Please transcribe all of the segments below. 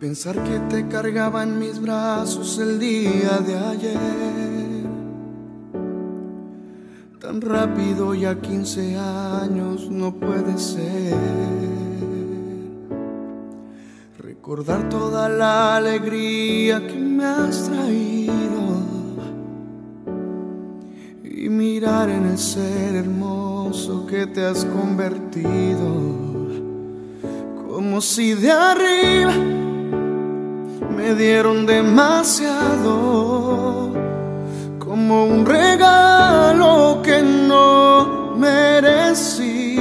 Pensar que te cargaba en mis brazos el día de ayer, tan rápido, ya 15 años, no puede ser. Recordar toda la alegría que me has traído y mirar en el ser hermoso que te has convertido, como si de arriba me dieron demasiado, como un regalo que no merecí,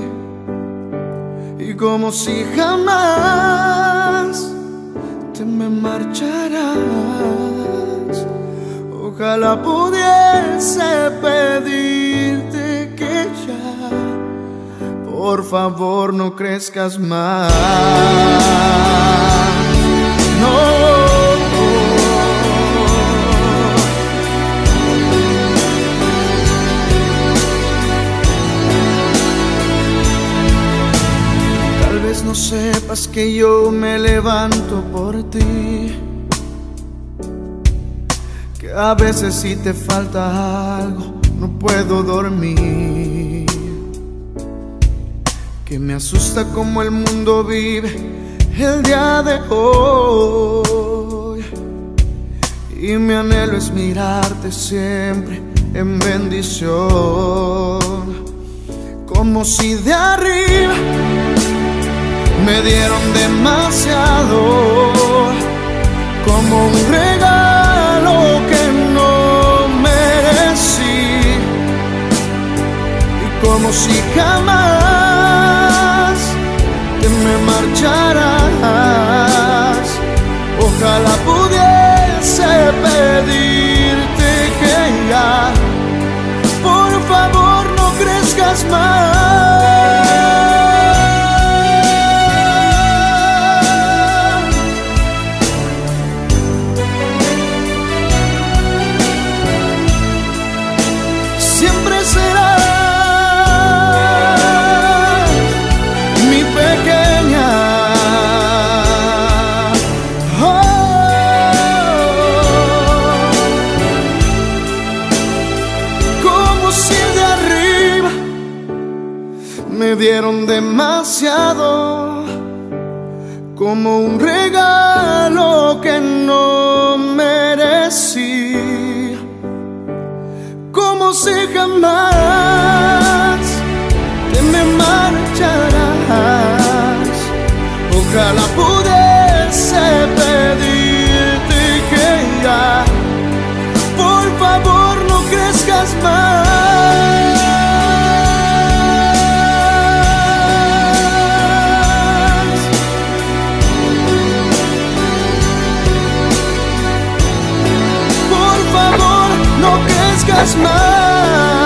y como si jamás te me marcharás. Ojalá pudiese pedirte que ya, por favor, no crezcas más. No. Tal vez no sepas que yo me levanto por ti, que a veces si te falta algo no puedo dormir, que me asusta como el mundo vive el día de hoy, y mi anhelo es mirarte siempre en bendición, como si de arriba me dieron demasiado, como un regalo que no merecí, y como si jamás te me marcharás. Ojalá pudiese pedirte que ya, por favor, no crezcas más. Siempre serás mi pequeña. Me dieron demasiado, como un regalo que no merecí, como si jamás te me marcharás. Ojalá pudiese pedirte que ya, por favor, no crezcas más. No crezcas más.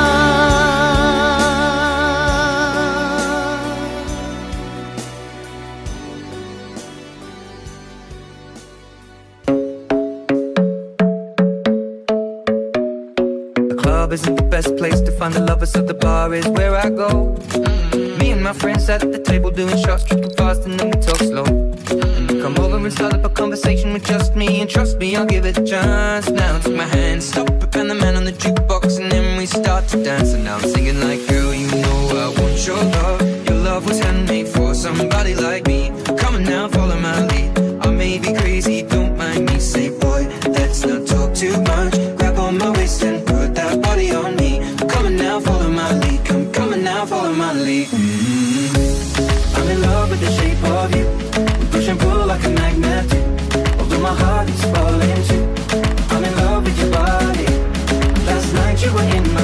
The club isn't the best place to find the lovers, so the bar is where I go. Me and my friends at the table doing shots, tripping fast and then we talk slow. Come over and start up a conversation with just me, and trust me, I'll give it a chance. Now take my hand, stop it, and the man on the jukebox, and then we start to dance. And now I'm singing like, girl, you know I want your love. Your love was handmade for somebody like me. Come on now, follow my lead. I may be crazy, don't mind me. Say, boy, let's not talk too much. Grab on my waist and put that body on me. Come on now, follow my lead. Come on now, follow my lead. I'm in love with the shape of you. Push and pull like a magnet, although my heart is falling too. I'm in love with your body. Last night you were in my